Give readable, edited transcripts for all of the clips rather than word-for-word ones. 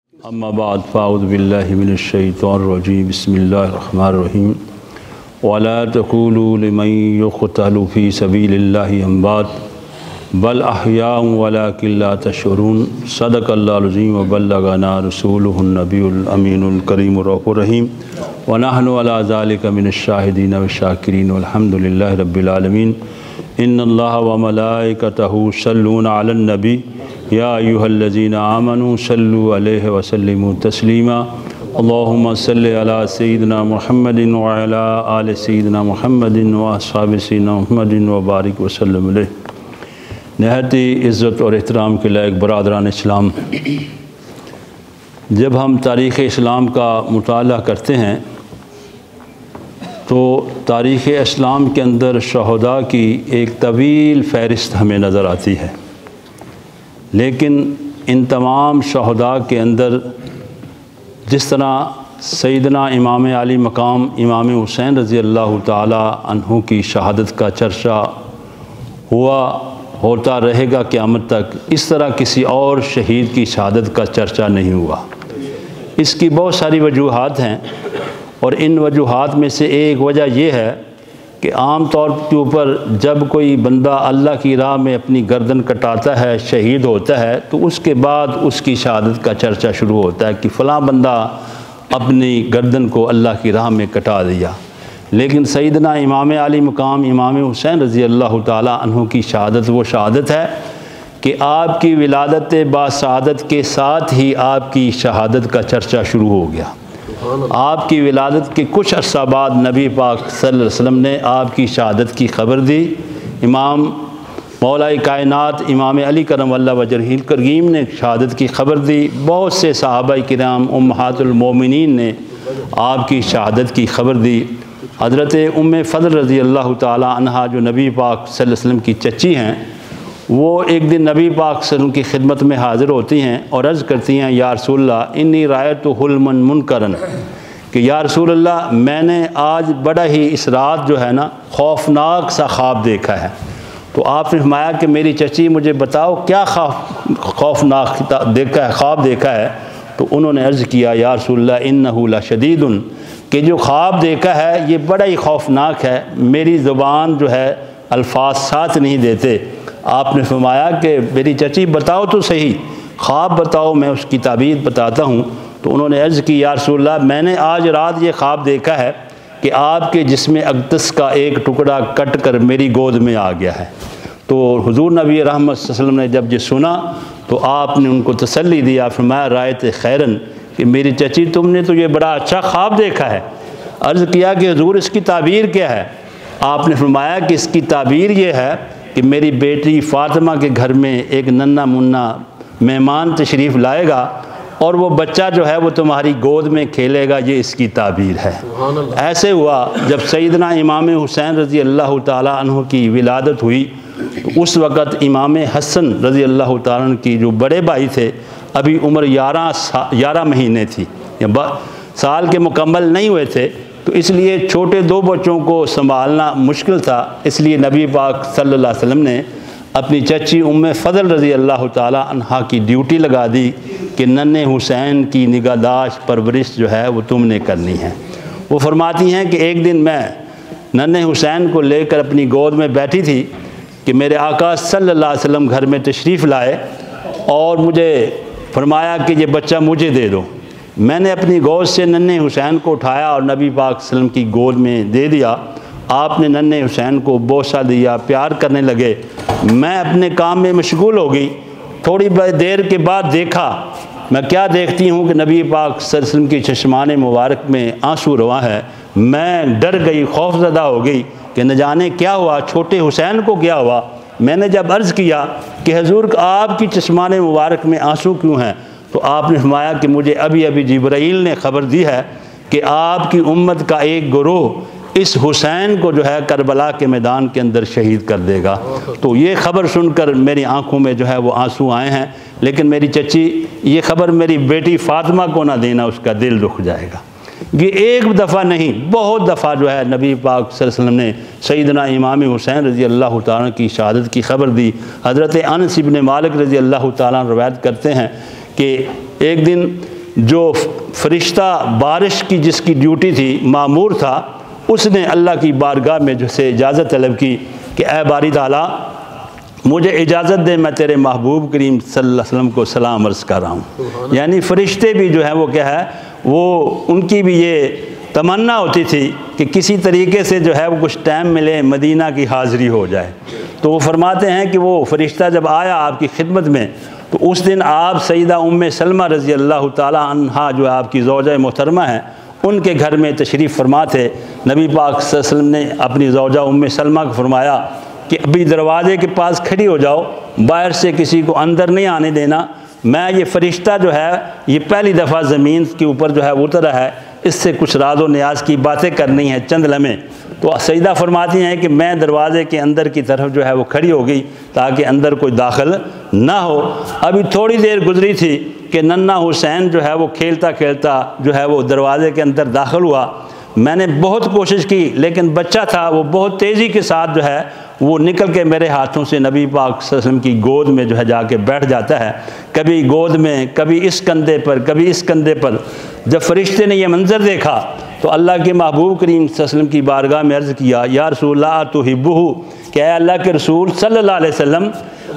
اما بعد فاعوذ باللہ من الشیطان الرجیم بسم اللہ الرحمن الرحیم ولا تقولوا لمن يقتل في سبيل الله اموات بل احیاء ولکن لا تشعرون صدق اللہ العظیم وبلغنا رسولہ النبی الامین الکریم الرؤوف الرحیم ونحن علی ذلک من الشاہدین والشاکرین والحمد للہ رب العالمین ان اللہ وملائکتہ یصلون علی النبی یا ایہا الذین آمنوا صلوا علیہ وسلموا تسلیما اللہم صلی علی سیدنا محمد وعلی آل سیدنا محمد واصحاب سیدنا محمد وبارک وسلم علیہ۔ نہایت عزت اور احترام کے لائق برادران اسلام، جب ہم تاریخ اسلام کا مطالعہ کرتے ہیں تو تاریخ اسلام کے اندر شہداء کی ایک طویل فہرست ہمیں نظر آتی ہے، لیکن ان تمام شہداء کے اندر جس طرح سیدنا امام علی مقام امام حسین رضی اللہ تعالی عنہ کی شہادت کا چرچا ہوتا رہے گا قیامت تک، اس طرح کسی اور شہید کی شہادت کا چرچا نہیں ہوا۔ اس کی بہت ساری وجوہات ہیں، اور ان وجوہات میں سے ایک وجہ یہ ہے کہ عام طور کے اوپر جب کوئی بندہ اللہ کی راہ میں اپنی گردن کٹاتا ہے، شہید ہوتا ہے، تو اس کے بعد اس کی شہادت کا چرچا شروع ہوتا ہے کہ فلاں بندہ اپنی گردن کو اللہ کی راہ میں کٹا دیا۔ لیکن سیدنا امام علی مقام امام حسین رضی اللہ تعالی عنہ کی شہادت وہ شہادت ہے کہ آپ کی ولادت باسعادت کے ساتھ ہی آپ کی شہادت کا چرچا شروع ہو گیا۔ آپ کی ولادت کے کچھ عرصہ بعد نبی پاک صلی اللہ علیہ وسلم نے آپ کی شہادت کی خبر دی۔ امام مولا کائنات امام علی کرم اللہ وجہہ الکریم نے شہادت کی خبر دی۔ بہت سے صحابہ کرام امہات المومنین نے آپ کی شہادت کی خبر دی۔ حضرت ام فضل رضی اللہ تعالی عنہا جو نبی پاک صلی اللہ علیہ وسلم کی چچی ہیں، وہ ایک دن نبی پاک صلی اللہ علیہ وسلم کی خدمت میں حاضر ہوتی ہیں اور عرض کرتی ہیں، یا رسول اللہ انی رأیت حلما منکرا، کہ یا رسول اللہ میں نے آج بڑا ہی اس رات جو ہے نا خوفناک سا خواب دیکھا ہے۔ تو آپ نے فرمایا کہ میری چچی مجھے بتاؤ کیا خوفناک دیکھا ہے، خواب دیکھا ہے؟ تو انہوں نے عرض کیا، یا رسول اللہ انہ لشدید، کہ جو خواب دیکھا ہے یہ بڑا ہی خوفناک ہے، میری زبان جو ہے الفاظ ساتھ نہیں دیتے۔ آپ نے فرمایا کہ میری چچی بتاؤ تو صحیح، خواب بتاؤ میں اس کی تعبیر بتاتا ہوں۔ تو انہوں نے عرض کی، یا رسول اللہ میں نے آج رات یہ خواب دیکھا ہے کہ آپ کے جسم اقدس کا ایک ٹکڑا کٹ کر میری گود میں آ گیا ہے۔ تو حضور نبی رحمت صلی اللہ علیہ وسلم نے جب یہ سنا تو آپ نے ان کو تسلی دیا، فرمایا رایت خیرن، کہ میری چچی تم نے تو یہ بڑا اچھا خواب دیکھا ہے۔ عرض کیا کہ حضور اس کی تعبیر کیا ہے؟ آپ نے فرمایا کہ اس کی تعبیر یہ ہے کہ میری بیٹی فاطمہ کے گھر میں ایک ننھا منا مہمان تشریف لائے گا اور وہ بچہ جو ہے وہ تمہاری گود میں کھیلے گا، یہ اس کی تعبیر ہے۔ ایسے ہوا جب سیدنا امام حسین رضی اللہ تعالیٰ عنہ کی ولادت ہوئی تو اس وقت امام حسن رضی اللہ تعالیٰ عنہ کی جو بڑے بھائی تھے، ابھی عمر 11 مہینے تھی، سال کے مکمل نہیں ہوئے تھے، تو اس لیے چھوٹے دو بچوں کو سنبھالنا مشکل تھا۔ اس لیے نبی پاک صلی اللہ علیہ وسلم نے اپنی چچی ام فضل رضی اللہ تعالی عنہا کی ڈیوٹی لگا دی کہ ننھے حسین کی نگہداشت پرورش جو ہے وہ تم نے کرنی ہے۔ وہ فرماتی ہیں کہ ایک دن میں ننھے حسین کو لے کر اپنی گود میں بیٹھی تھی کہ میرے آقا صلی اللہ علیہ وسلم گھر میں تشریف لائے اور مجھے فرمایا کہ یہ بچہ مجھے دے دو۔ میں نے اپنی گود سے ننھے حسین کو اٹھایا اور نبی پاک صلی اللہ علیہ وسلم کی گود میں دے دیا۔ آپ نے ننھے حسین کو بوسہ دیا، پیار کرنے لگے۔ میں اپنے کام میں مشغول ہو گئی۔ تھوڑی دیر کے بعد دیکھا، میں کیا دیکھتی ہوں کہ نبی پاک صلی اللہ علیہ وسلم کی چشمان مبارک میں آنسو رواں ہے۔ میں ڈر گئی، خوف زدہ ہو گئی کہ نہ جانے کیا ہوا، چھوٹے حسین کو کیا ہوا۔ میں نے جب عرض کیا کہ حضور آپ کی چشمان مبارک میں آنسو کیوں ہیں، تو آپ نے فرمایا کہ مجھے ابھی جبرائیل نے خبر دی ہے کہ آپ کی امت کا ایک گروہ اس حسین کو جو ہے کربلا کے میدان کے اندر شہید کر دے گا۔ تو یہ خبر سن کر میری آنکھوں میں جو ہے وہ آنسو آئے ہیں، لیکن میری چچی یہ خبر میری بیٹی فاطمہ کو نہ دینا، اس کا دل دکھ جائے گا۔ یہ ایک دفعہ نہیں، بہت دفعہ جو ہے نبی پاک صلی اللہ علیہ وسلم نے سیدنا امام حسین رضی اللہ تعالیٰ کی شہادت کی خبر دی۔ حضرت انس بن مالک رضی اللہ تعالیٰ روایت کرتے ہیں کہ ایک دن جو فرشتہ بارش کی جس کی ڈیوٹی تھی مامور تھا، اس نے اللہ کی بارگاہ میں جو سے اجازت طلب کی کہ اے باری تعالیٰ مجھے اجازت دے، میں تیرے محبوب کریم صلی اللہ علیہ وسلم کو سلام عرض کر رہا ہوں۔ یعنی فرشتے بھی جو ہیں وہ کیا ہے، وہ ان کی بھی یہ تمنا ہوتی تھی کہ کسی طریقے سے جو ہے وہ کچھ ٹائم ملے، مدینہ کی حاضری ہو جائے۔ تو وہ فرماتے ہیں کہ وہ فرشتہ جب آیا آپ کی خدمت میں تو اس دن آپ سیدہ ام سلمہ رضی اللہ تعالیٰ عنہا جو آپ کی زوجہ محترمہ ہیں ان کے گھر میں تشریف فرما تھے۔ نبی پاک صلی اللہ علیہ وسلم نے اپنی زوجہ ام سلمہ کو فرمایا کہ ابھی دروازے کے پاس کھڑی ہو جاؤ، باہر سے کسی کو اندر نہیں آنے دینا، میں یہ فرشتہ جو ہے یہ پہلی دفعہ زمین کے اوپر جو ہے اترا ہے، اس سے کچھ راز و نیاز کی باتیں کرنی ہیں چند لمحے۔ تو سیدہ فرماتی ہیں کہ میں دروازے کے اندر کی طرف جو ہے وہ کھڑی ہو گئی تاکہ اندر کوئی داخل نہ ہو۔ ابھی تھوڑی دیر گزری تھی کہ ننھا حسین جو ہے وہ کھیلتا کھیلتا جو ہے وہ دروازے کے اندر داخل ہوا۔ میں نے بہت کوشش کی لیکن بچہ تھا، وہ بہت تیزی کے ساتھ جو ہے وہ نکل کے میرے ہاتھوں سے نبی پاک صلی اللہ علیہ وسلم کی گود میں جو ہے جا کے بیٹھ جاتا ہے، کبھی گود میں، کبھی اس کندھے پر، کبھی اس کندھے پر۔ جب فرشتے نے یہ منظر دیکھا تو اللہ کے محبوب کریم صلی اللہ علیہ وسلم کی بارگاہ میں عرض کیا، یا رسول اللہ تحبہ، کہ اے اللہ کے رسول صلی اللہ علیہ وسلم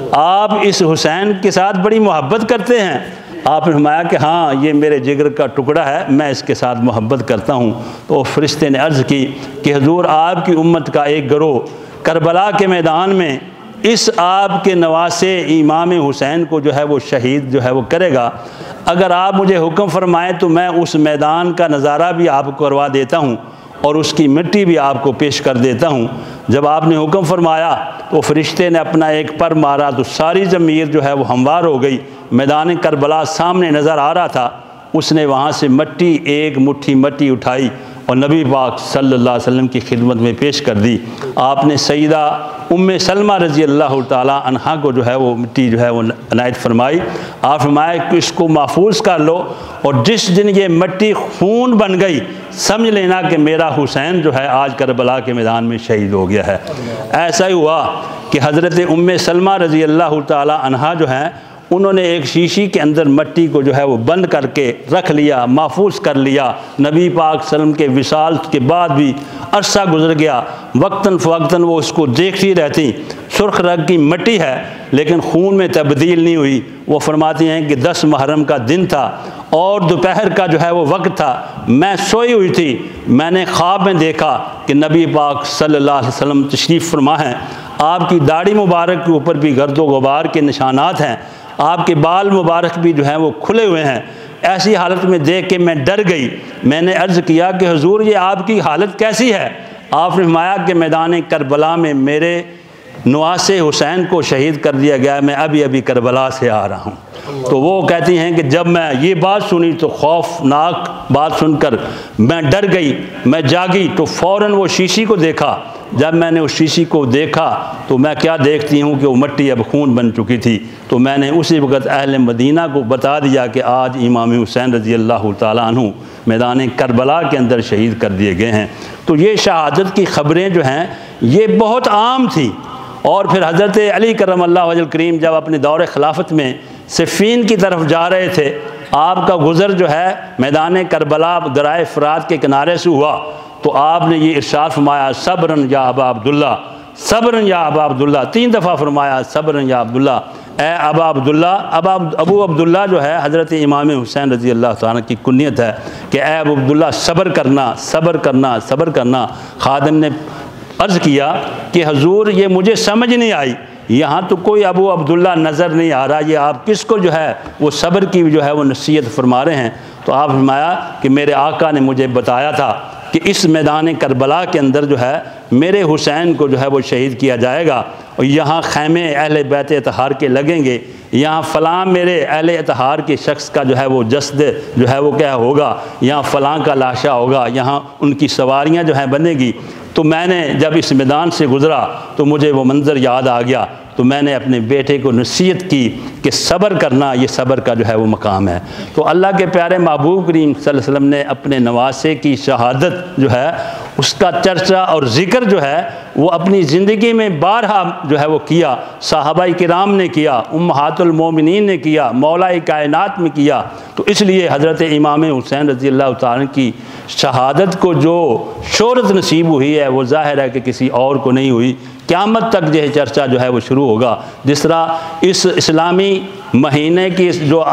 آپ اس حسین کے ساتھ بڑی محبت کرتے ہیں؟ آپ نے فرمایا کہ ہاں یہ میرے جگر کا ٹکڑا ہے، میں اس کے ساتھ محبت کرتا ہوں۔ تو فرشتے نے عرض کی کہ حضور آپ کی امت کا ایک گروہ کربلا کے میدان میں اس آپ کے نواسے امام حسین کو جو ہے وہ شہید جو ہے وہ کرے گا، اگر آپ مجھے حکم فرمائیں تو میں اس میدان کا نظارہ بھی آپ کو کروا دیتا ہوں اور اس کی مٹی بھی آپ کو پیش کر دیتا ہوں۔ جب آپ نے حکم فرمایا تو فرشتے نے اپنا ایک پر مارا تو ساری ضمیر جو ہے وہ ہموار ہو گئی، میدان کربلا سامنے نظر آ رہا تھا۔ اس نے وہاں سے مٹی، ایک مٹھی مٹی اٹھائی اور نبی پاک صلی اللہ علیہ وسلم کی خدمت میں پیش کر دی۔ آپ نے سیدہ ام سلمہ رضی اللہ تعالیٰ عنہا کو جو ہے وہ مٹی جو ہے وہ عنایت فرمائی۔ آپ فرمایا کہ اس کو محفوظ کر لو، اور جس دن یہ مٹی خون بن گئی سمجھ لینا کہ میرا حسین جو ہے آج کربلا کے میدان میں شہید ہو گیا ہے۔ ایسا ہی ہوا کہ حضرت ام سلمہ رضی اللہ تعالیٰ عنہا جو ہیں انہوں نے ایک شیشی کے اندر مٹی کو جو ہے وہ بند کر کے رکھ لیا، محفوظ کر لیا۔ نبی پاک صلی اللہ علیہ وسلم کے وصال کے بعد بھی عرصہ گزر گیا، وقتاً فوقتاً وہ اس کو دیکھتی رہتی۔ سرخ رنگ کی مٹی ہے لیکن خون میں تبدیل نہیں ہوئی۔ وہ فرماتی ہیں کہ 10 محرم کا دن تھا اور دوپہر کا جو ہے وہ وقت تھا، میں سوئی ہوئی تھی، میں نے خواب میں دیکھا کہ نبی پاک صلی اللہ علیہ وسلم تشریف فرما ہیں، آپ کی داڑھی مبارک کے اوپر بھی گرد و غبار کے نشانات ہیں، آپ کے بال مبارک بھی جو ہیں وہ کھلے ہوئے ہیں۔ ایسی حالت میں دیکھ کے میں ڈر گئی۔ میں نے عرض کیا کہ حضور یہ آپ کی حالت کیسی ہے؟ آپ نے فرمایا کہ میدان کربلا میں میرے نواسے حسین کو شہید کر دیا گیا، میں ابھی ابھی کربلا سے آ رہا ہوں۔ تو وہ کہتی ہیں کہ جب میں یہ بات سنی تو خوفناک بات سن کر میں ڈر گئی، میں جاگی تو فوراً وہ شیشی کو دیکھا۔ جب میں نے اس شیشی کو دیکھا تو میں کیا دیکھتی ہوں کہ وہ مٹی اب خون بن چکی تھی۔ تو میں نے اسی وقت اہل مدینہ کو بتا دیا کہ آج امام حسین رضی اللہ تعالیٰ عنہ میدان کربلا کے اندر شہید کر دیے گئے ہیں۔ تو یہ شہادت کی خبریں جو ہیں یہ بہت عام تھیں۔ اور پھر حضرت علی کرم اللہ وجہ الکریم جب اپنے دور خلافت میں صفین کی طرف جا رہے تھے، آپ کا گزر جو ہے میدان کربلا درائے فرات کے کنارے سے ہوا تو آپ نے یہ ارشاد فرمایا، صبرن یا ابا عبداللہ، صبرن یا ابا عبداللہ، 3 دفعہ فرمایا صبرن یا عبداللہ، اے ابا عبداللہ۔ ابو عبداللہ جو ہے حضرت امام حسین رضی اللہ تعالیٰ کی کنیت ہے کہ اے ابو عبداللہ صبر کرنا، صبر کرنا، صبر کرنا۔ خادم نے عرض کیا کہ حضور یہ مجھے سمجھ نہیں آئی، یہاں تو کوئی ابو عبداللہ نظر نہیں آ رہا، یہ آپ کس کو جو ہے وہ صبر کی جو ہے وہ نصیحت فرما رہے ہیں؟ تو آپ فرمایا کہ میرے آقا نے مجھے بتایا تھا کہ اس میدان کربلا کے اندر جو ہے میرے حسین کو جو ہے وہ شہید کیا جائے گا، اور یہاں خیمے اہل بیت اطہار کے لگیں گے، یہاں فلاں میرے اہل اطہار کے شخص کا جو ہے وہ جسد جو ہے وہ کیا ہوگا، یہاں فلاں کا لاشا ہوگا، یہاں ان کی سواریاں جو ہیں بنے گی۔ تو میں نے جب اس میدان سے گزرا تو مجھے وہ منظر یاد آ گیا، تو میں نے اپنے بیٹے کو نصیحت کی کہ صبر کرنا، یہ صبر کا جو ہے وہ مقام ہے۔ تو اللہ کے پیارے محبوب کریم صلی اللہ علیہ وسلم نے اپنے نواسے کی شہادت جو ہے اس کا چرچا اور ذکر جو ہے وہ اپنی زندگی میں بارہا جو ہے وہ کیا، صحابہ کرام نے کیا، امہات المومنین نے کیا، مولا کائنات میں کیا۔ تو اس لیے حضرت امام حسین رضی اللہ تعالیٰ کی شہادت کو جو شہرت نصیب ہوئی ہے وہ ظاہر ہے کہ کسی اور کو نہیں ہوئی۔ قیامت تک یہ چرچا جو ہے وہ شروع ہوگا۔ جس طرح اس اسلامی مہینے کی جو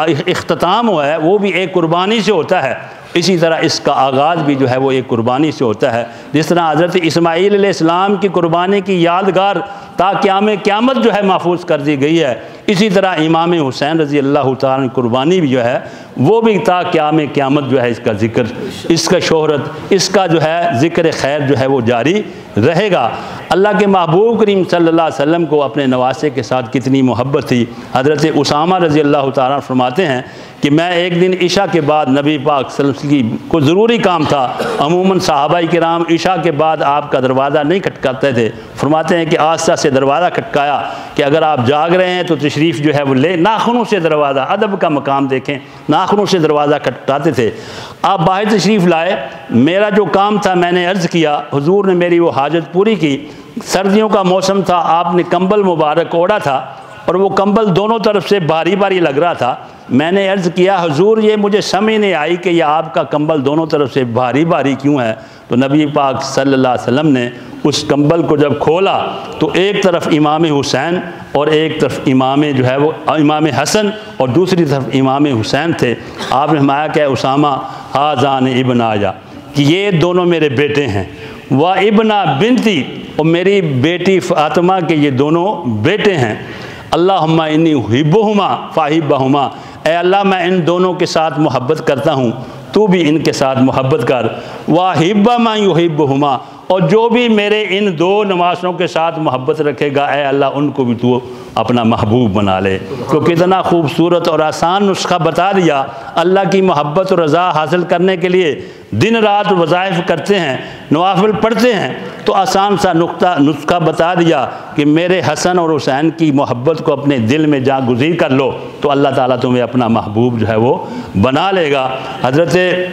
اختتام ہوا ہے وہ بھی ایک قربانی سے ہوتا ہے، اسی طرح اس کا آغاز بھی جو ہے وہ ایک قربانی سے ہوتا ہے۔ جس طرح حضرت اسماعیل علیہ السلام کی قربانی کی یادگار تا قیامت جو ہے محفوظ کر دی گئی ہے، اسی طرح امام حسین رضی اللہ تعالیٰ کی قربانی بھی جو ہے وہ بھی تا قیامت جو ہے اس کا ذکر، اس کا شہرت، اس کا جو ہے ذکر خیر جو ہے وہ جاری رہے گا۔ اللہ کے محبوب کریم صلی اللہ علیہ وسلم کو اپنے نواسے کے ساتھ کتنی محبت تھی۔ حضرت اسامہ رضی اللہ تعالیٰ فرماتے ہیں کہ میں ایک دن عشاء کے بعد نبی پاک صلی اللہ علیہ وسلم کی کوئی ضروری کام تھا، عموماً صحابہ کرام عشاء کے بعد آپ کا دروازہ نہیں کھٹکاتے تھے، فرماتے ہیں کہ آہستہ سے دروازہ کھٹکایا کہ اگر آپ جاگ رہے ہیں تو تشریف جو ہے وہ لے، ناخنوں سے دروازہ، ادب کا مقام دیکھیں، ناخنوں سے دروازہ کھٹکاتے تھے۔ آپ باہر تشریف لائے، میرا جو کام تھا میں نے عرض کیا، حضور نے میری وہ حاجت پوری کی۔ سردیوں کا موسم تھا، آپ نے کمبل مبارک اوڑھا تھا اور وہ کمبل دونوں طرف سے بھاری بھاری لگ رہا تھا۔ میں نے عرض کیا حضور یہ مجھے سمجھ نہیں آئی کہ یہ آپ کا کمبل دونوں طرف سے بھاری بھاری کیوں ہے؟ تو نبی پاک صلی اللہ علیہ وسلم نے اس کمبل کو جب کھولا تو ایک طرف امام حسین اور ایک طرف امام جو ہے وہ امام حسن اور دوسری طرف امام حسین تھے۔ آپ نے فرمایا کہ اسامہ آذان ابن آیا، کہ یہ دونوں میرے بیٹے ہیں، و ابنا بنتی، اور میری بیٹی فاطمہ کے یہ دونوں بیٹے ہیں۔ اللہم انی احبہما فاحبہما، اے اللہ میں ان دونوں کے ساتھ محبت کرتا ہوں، تو بھی ان کے ساتھ محبت کر۔ واحب من یحبہما، اور جو بھی میرے ان دو نواسوں کے ساتھ محبت رکھے گا اے اللہ ان کو بھی تو اپنا محبوب بنا لے۔ تو کتنا خوبصورت اور آسان نسخہ بتا دیا۔ اللہ کی محبت اور رضا حاصل کرنے کے لیے دن رات وظائف کرتے ہیں، نوافل پڑھتے ہیں، تو آسان سا نسخہ بتا دیا کہ میرے حسن اور حسین کی محبت کو اپنے دل میں جا گزیر کر لو تو اللہ تعالیٰ تمہیں اپنا محبوب جو ہے وہ بنا لے گا۔ حضرت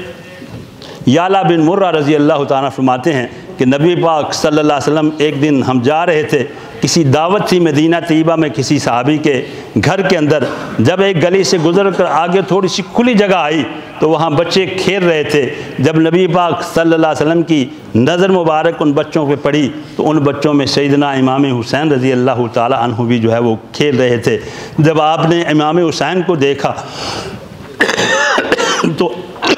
یعلا بن مرہ رضی اللہ تعالیٰ فرماتے ہیں کہ نبی پاک صلی اللہ علیہ وسلم ایک دن ہم جا رہے تھے، کسی دعوت تھی مدینہ طیبہ میں کسی صحابی کے گھر کے اندر، جب ایک گلی سے گزر کر آگے تھوڑی سی کھلی جگہ آئی تو وہاں بچے کھیل رہے تھے۔ جب نبی پاک صلی اللہ علیہ وسلم کی نظر مبارک ان بچوں پہ پڑی تو ان بچوں میں سیدنا امام حسین رضی اللہ تعالیٰ عنہ بھی جو ہے وہ کھیل رہے تھے۔ جب آپ نے امام حسین کو دیکھا تو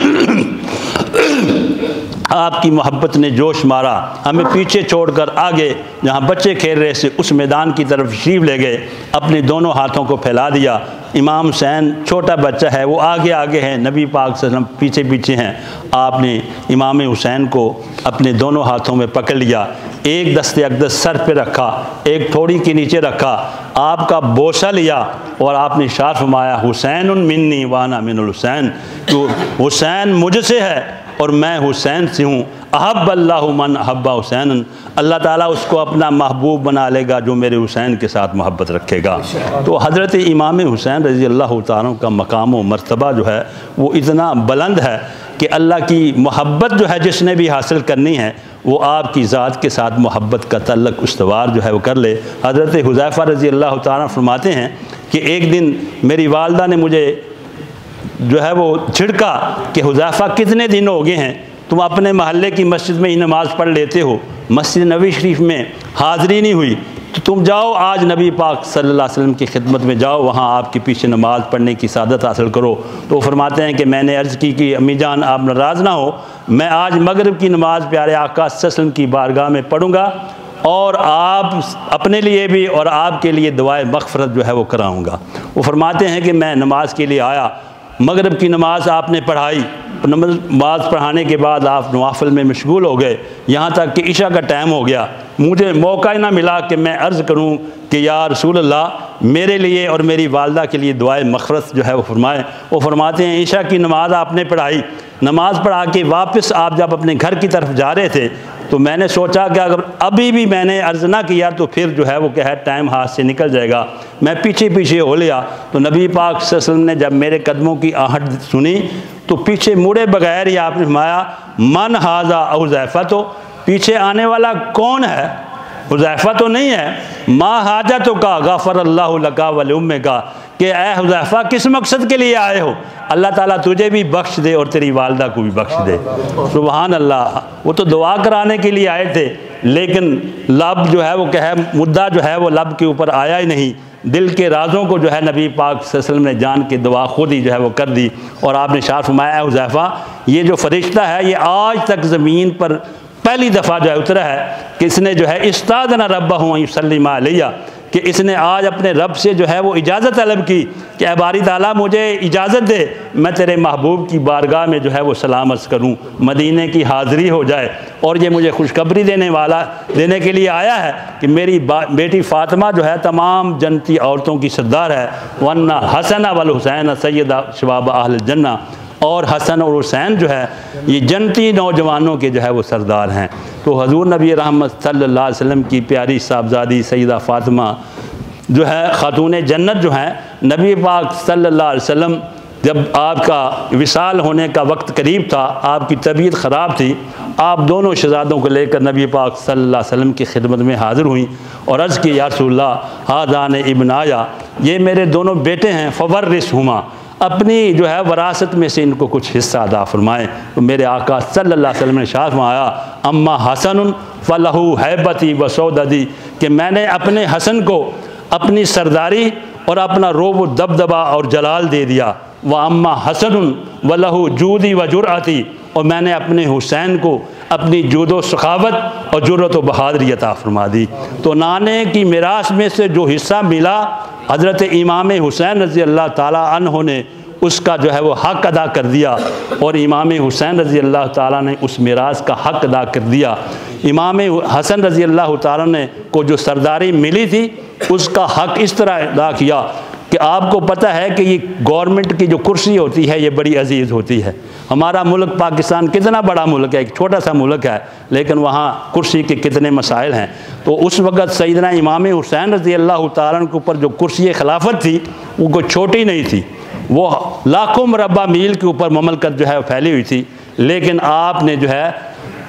آپ کی محبت نے جوش مارا، ہمیں پیچھے چھوڑ کر آگے جہاں بچے کھیل رہے تھے اس میدان کی طرف تشریف لے گئے، اپنے دونوں ہاتھوں کو پھیلا دیا۔ امام حسین چھوٹا بچہ ہے، وہ آگے آگے ہیں، نبی پاک صلی اللہ علیہ وسلم پیچھے پیچھے ہیں۔ آپ نے امام حسین کو اپنے دونوں ہاتھوں میں پکڑ لیا، ایک دست اقدس سر پہ رکھا، ایک تھوڑی کے نیچے رکھا، آپ کا بوسہ لیا اور آپ نے ارشاد فرمایا حسین منی وانا من الحسین، تو حسین مجھ سے ہے اور میں حسین سے ہوں۔ احب اللہ من احب حسین، اللہ تعالیٰ اس کو اپنا محبوب بنا لے گا جو میرے حسین کے ساتھ محبت رکھے گا۔ تو حضرت امام حسین رضی اللہ تعالیٰ کا مقام و مرتبہ جو ہے وہ اتنا بلند ہے کہ اللہ کی محبت جو ہے جس نے بھی حاصل کرنی ہے وہ آپ کی ذات کے ساتھ محبت کا تعلق استوار جو ہے وہ کر لے۔ حضرت حذیفہ رضی اللہ تعالیٰ فرماتے ہیں کہ ایک دن میری والدہ نے مجھے جو ہے وہ جھڑکا کہ حذیفہ کتنے دن ہو گئے ہیں تم اپنے محلے کی مسجد میں ہی نماز پڑھ لیتے ہو، مسجد نبوی شریف میں حاضری نہیں ہوئی، تو تم جاؤ آج نبی پاک صلی اللہ علیہ وسلم کی خدمت میں جاؤ، وہاں آپ کے پیچھے نماز پڑھنے کی سعادت حاصل کرو۔ تو وہ فرماتے ہیں کہ میں نے عرض کی کہ امی جان آپ ناراض نہ ہو، میں آج مغرب کی نماز پیارے آقا صلی اللہ علیہ وسلم کی بارگاہ میں پڑھوں گا اور آپ اپنے لیے بھی اور آپ کے لیے دعائے مغفرت جو ہے وہ کراؤں گا۔ وہ فرماتے ہیں کہ میں نماز کے لیے آیا، مغرب کی نماز آپ نے پڑھائی، نماز پڑھانے کے بعد آپ نوافل میں مشغول ہو گئے، یہاں تک کہ عشاء کا ٹائم ہو گیا۔ مجھے موقع ہی نہ ملا کہ میں عرض کروں کہ یا رسول اللہ میرے لیے اور میری والدہ کے لیے دعائے مغفرت جو ہے وہ فرمائیں۔ وہ فرماتے ہیں عشاء کی نماز آپ نے پڑھائی، نماز پڑھا کے واپس آپ جب اپنے گھر کی طرف جا رہے تھے تو میں نے سوچا کہ اگر ابھی بھی میں نے عرض نہ کیا تو پھر جو ہے وہ کیا ہے ٹائم ہاتھ سے نکل جائے گا. میں پیچھے پیچھے ہو لیا تو نبی پاک صلی اللہ علیہ وسلم نے جب میرے قدموں کی آہٹ سنی تو پیچھے مڑے بغیر ہی آپ نے فرمایا من ھذا حذیفہ، تو پیچھے آنے والا کون ہے؟ حذیفہ تو نہیں ہے. ما حاجتک غفر اللہ لک ولأمک، کہ اے حذیفہ کس مقصد کے لیے آئے ہو؟ اللہ تعالیٰ تجھے بھی بخش دے اور تیری والدہ کو بھی بخش دے. سبحان اللہ. وہ تو دعا کرانے کے لیے آئے تھے، لیکن لب جو ہے وہ کیا ہے، مدعا جو ہے وہ لب کے اوپر آیا ہی نہیں. دل کے رازوں کو جو ہے نبی پاک صلی اللہ علیہ وسلم نے جان کے دعا خود ہی جو ہے وہ کر دی. اور آپ نے ارشاد فرمایا اے حذیفہ یہ جو فرشتہ ہے یہ آج تک زمین پر پہلی دفعہ جو ہے اترا ہے کہ اس نے جو ہے استاذن ربہ ان یسلم علیہ، کہ اس نے آج اپنے رب سے جو ہے وہ اجازت طلب کی کہ اے باری تعالیٰ مجھے اجازت دے میں تیرے محبوب کی بارگاہ میں جو ہے وہ سلام عرض کروں، مدینے کی حاضری ہو جائے. اور یہ مجھے خوشخبری دینے کے لیے آیا ہے کہ میری بیٹی فاطمہ جو ہے تمام جنتی عورتوں کی سردار ہے. ورنہ حسن والحسین سیدہ شباب اہل الجنہ، اور حسن اور حسین جو ہے یہ جنتی نوجوانوں کے جو ہے وہ سردار ہیں. تو حضور نبی رحمت صلی اللہ علیہ وسلم کی پیاری صاحبزادی سیدہ فاطمہ جو ہے خاتون جنت جو ہیں، نبی پاک صلی اللہ علیہ وسلم جب آپ کا وصال ہونے کا وقت قریب تھا، آپ کی طبیعت خراب تھی، آپ دونوں شہزادوں کو لے کر نبی پاک صلی اللہ علیہ وسلم کی خدمت میں حاضر ہوئیں اور عرض کی یا رسول اللہ ھذان ابنایا، یہ میرے دونوں بیٹے ہیں، فورثہما، اپنی جو ہے وراثت میں سے ان کو کچھ حصہ عطا فرمائیں. تو میرے آقا صلی اللہ علیہ وسلم نے ارشاد فرمایا اما حسن فلہ ہیبتی و سوددی، کہ میں نے اپنے حسن کو اپنی سرداری اور اپنا روب و دبدبا اور جلال دے دیا. واما حسن ولہ جودی و جرأتی، اور میں نے اپنے حسین کو اپنی جود و سخاوت اور جرأت و بہادری عطا فرما دی. تو نانے کی میراث میں سے جو حصہ ملا حضرت امام حسین رضی اللہ تعالیٰ عنہ نے اس کا جو ہے وہ حق ادا کر دیا، اور امام حسین رضی اللہ تعالیٰ نے اس میراث کا حق ادا کر دیا. امام حسن رضی اللہ تعالیٰ نے کو جو سرداری ملی تھی اس کا حق اس طرح ادا کیا کہ آپ کو پتہ ہے کہ یہ گورنمنٹ کی جو کرسی ہوتی ہے یہ بڑی عزیز ہوتی ہے. ہمارا ملک پاکستان کتنا بڑا ملک ہے، ایک چھوٹا سا ملک ہے، لیکن وہاں کرسی کے کتنے مسائل ہیں. تو اس وقت سیدنا امام حسین رضی اللہ تعالیٰ کے اوپر جو کرسی خلافت تھی وہ کوئی چھوٹی نہیں تھی، وہ لاکھوں مربع میل کے اوپر مملکت جو ہے پھیلی ہوئی تھی. لیکن آپ نے جو ہے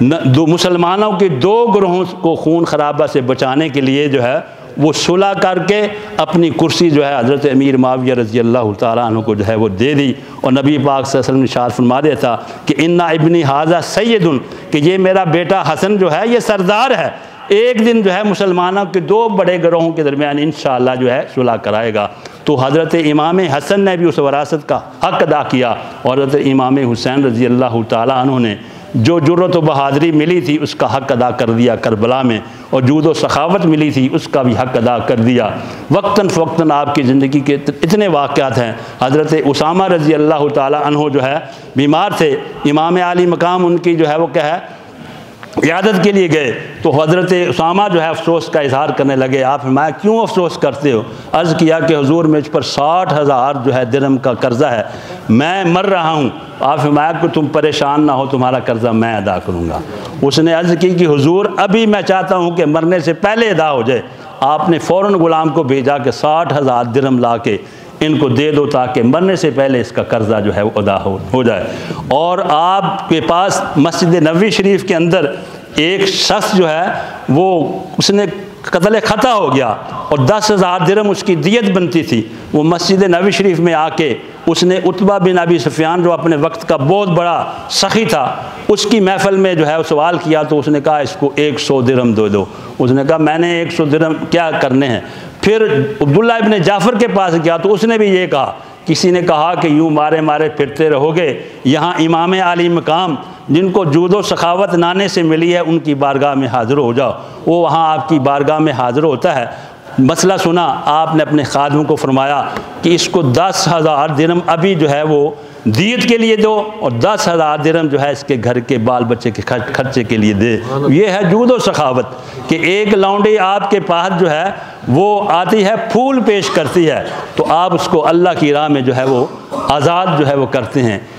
مسلمانوں کے دو گروہوں کو خون خرابہ سے بچانے کے لیے جو ہے وہ صلح کر کے اپنی کرسی جو ہے حضرت امیر معاویہ رضی اللہ تعالیٰ عنہ کو جو ہے وہ دے دی. اور نبی پاک صلی اللہ علیہ وسلم نے ارشاد فرما دیا تھا کہ انا ابنی ھذا سید، کہ یہ میرا بیٹا حسن جو ہے یہ سردار ہے، ایک دن جو ہے مسلمانوں کے دو بڑے گروہوں کے درمیان انشاءاللہ جو ہے صلح کرائے گا. تو حضرت امام حسن نے بھی اس وراثت کا حق ادا کیا، اور حضرت امام حسین رضی اللہ تعالیٰ عنہ نے جو جرأت و بہادری ملی تھی اس کا حق ادا کر دیا کربلا میں، اور جود و سخاوت ملی تھی اس کا بھی حق ادا کر دیا. وقتاً فوقتاً آپ کی زندگی کے اتنے واقعات ہیں. حضرت اسامہ رضی اللہ تعالیٰ عنہ جو ہے بیمار تھے، امام عالی مقام ان کی جو ہے وہ کیا ہے عیادت کے لیے گئے، تو حضرت اسامہ جو ہے افسوس کا اظہار کرنے لگے. آپ فرمایا کیوں افسوس کرتے ہو؟ عرض کیا کہ حضور مجھ پر 60,000 جو ہے درہم کا قرضہ ہے، میں مر رہا ہوں. آپ فرمایا کہ تم پریشان نہ ہو، تمہارا قرضہ میں ادا کروں گا. اس نے عرض کی کہ حضور ابھی میں چاہتا ہوں کہ مرنے سے پہلے ادا ہو جائے. آپ نے فوراً غلام کو بھیجا کہ 60,000 درہم لا کے ان کو دے دو تاکہ مرنے سے پہلے اس کا قرضہ جو ہے وہ ادا ہو جائے. اور آپ کے پاس مسجد نبوی شریف کے اندر ایک شخص جو ہے وہ اس نے قتل خطا ہو گیا اور 10,000 درہم اس کی دیت بنتی تھی. وہ مسجد نبوی شریف میں آ کے اس نے عتبہ بن ابی سفیان جو اپنے وقت کا بہت بڑا سخی تھا اس کی محفل میں جو ہے وہ سوال کیا، تو اس نے کہا اس کو 100 درہم دے دو. اس نے کہا میں نے 100 درہم کیا کرنے ہیں. پھر عبداللہ ابن جعفر کے پاس گیا تو اس نے بھی یہ کہا. کسی نے کہا کہ یوں مارے مارے پھرتے رہو گے، یہاں امام عالی مقام جن کو جود و سخاوت نانے سے ملی ہے ان کی بارگاہ میں حاضر ہو جاؤ. وہ وہاں آپ کی بارگاہ میں حاضر ہوتا ہے. مسئلہ سنا، آپ نے اپنے خادموں کو فرمایا کہ اس کو 10,000 درہم ابھی جو ہے وہ دیت کے لیے دو، اور 10,000 درہم جو ہے اس کے گھر کے بال بچے کے خرچے کے لیے دے. یہ ہے جود و سخاوت کہ ایک لونڈی آپ کے پاس جو ہے وہ آتی ہے پھول پیش کرتی ہے تو آپ اس کو اللہ کی راہ میں جو ہے وہ آزاد جو ہے وہ کرتے ہیں.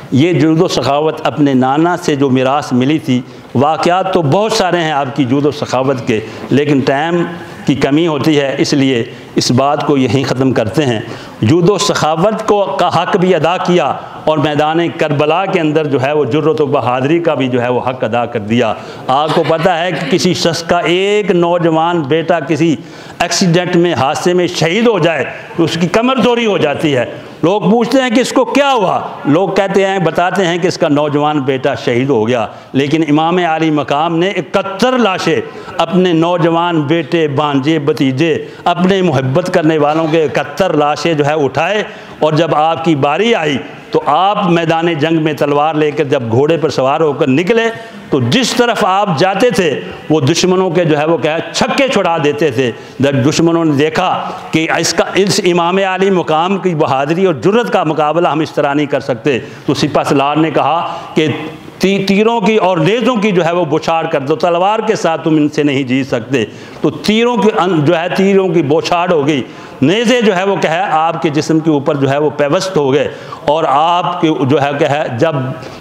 یہ جود و سخاوت اپنے نانا سے جو میراث ملی تھی، واقعات تو بہت سارے ہیں آپ کی جود و سخاوت کے، لیکن ٹائم کی کمی ہوتی ہے، اس لیے اس بات کو یہیں ختم کرتے ہیں۔ جود و سخاوت کا حق بھی ادا کیا، اور میدان کربلا کے اندر جو ہے وہ جرت و بہادری کا بھی جو ہے وہ حق ادا کر دیا۔ آپ کو پتہ ہے کہ کسی شخص کا ایک نوجوان بیٹا کسی ایکسیڈنٹ میں، حادثے میں شہید ہو جائے تو اس کی کمر توڑی ہو جاتی ہے۔ لوگ پوچھتے ہیں کہ اس کو کیا ہوا، لوگ کہتے ہیں، بتاتے ہیں کہ اس کا نوجوان بیٹا شہید ہو گیا، لیکن امام عالی مقام نے 71 لاشیں اپنے نوجوان بیٹے، بھانجے، بھتیجے، اپنے محبت کرنے والوں کے 71 لاشیں جو ہے اٹھائے، اور جب آپ کی باری آئی تو آپ میدان جنگ میں تلوار لے کر جب گھوڑے پر سوار ہو کر نکلے تو جس طرف آپ جاتے تھے وہ دشمنوں کے جو ہے وہ چھکے چھڑا دیتے تھے۔ جب دشمنوں نے دیکھا کہ اس امام عالی مقام کی بہادری اور جرت کا مقابلہ ہم اس طرح نہیں کر سکتے، تو سپہ سالار نے کہا کہ تیروں کی اور نیزوں کی جو ہے وہ بوچھاڑ کر دو، تلوار کے ساتھ تم ان سے نہیں جیت سکتے۔ تو تیروں کی بوچھاڑ ہو گئی، نیزے جو ہے وہ آپ کے جسم کے اوپر جو ہے وہ پیوست ہو گئے، اور آپ کے جو ہے جب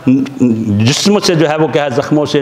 جسم سے جو ہے وہ زخموں سے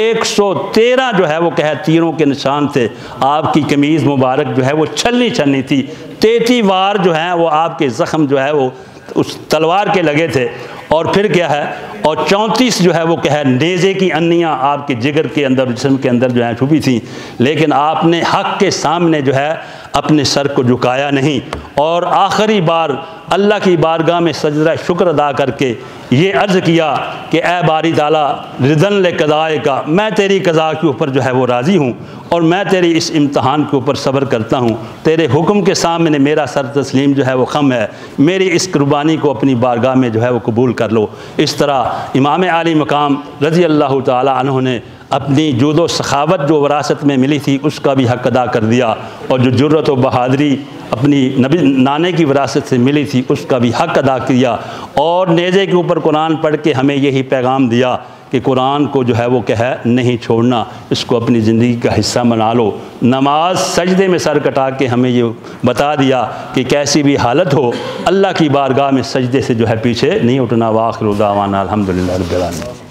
113 جو ہے وہ تیروں کے نشان تھے، آپ کی قمیض مبارک جو ہے وہ چھلنی چھلنی تھی، 33 وار جو ہیں وہ آپ کے زخم جو ہے وہ اس تلوار کے لگے تھے، اور پھر کیا ہے، اور 34 جو ہے وہ نیزے کی انیاں آپ کے جگر کے اندر، جسم کے اندر جو ہے چھپی تھیں، لیکن آپ نے حق کے سامنے جو ہے اپنے سر کو جھکایا نہیں، اور آخری بار اللہ کی بارگاہ میں سجدہ شکر ادا کر کے یہ عرض کیا کہ اے باری تعالیٰ، رضن لقضائے کا، میں تیری قضا کے اوپر جو ہے وہ راضی ہوں، اور میں تیری اس امتحان کے اوپر صبر کرتا ہوں، تیرے حکم کے سامنے میرا سر تسلیم جو ہے وہ خم ہے، میری اس قربانی کو اپنی بارگاہ میں جو ہے وہ قبول کر لو۔ اس طرح امام عالی مقام رضی اللہ تعالی عنہ نے اپنی جود و سخاوت جو وراثت میں ملی تھی اس کا بھی حق ادا کر دیا، اور جو جرت و بہادری اپنی نانے کی وراثت سے ملی تھی اس کا بھی حق ادا کیا، اور نیزے کے اوپر قرآن پڑھ کے ہمیں یہی پیغام دیا کہ قرآن کو جو ہے وہ نہیں چھوڑنا، اس کو اپنی زندگی کا حصہ بنا لو۔ نماز سجدے میں سر کٹا کے ہمیں یہ بتا دیا کہ کیسی بھی حالت ہو اللہ کی بارگاہ میں سجدے سے جو ہے پیچھے نہیں اٹھنا۔ وآخر دعوانا الحمدللہ رب العالمین۔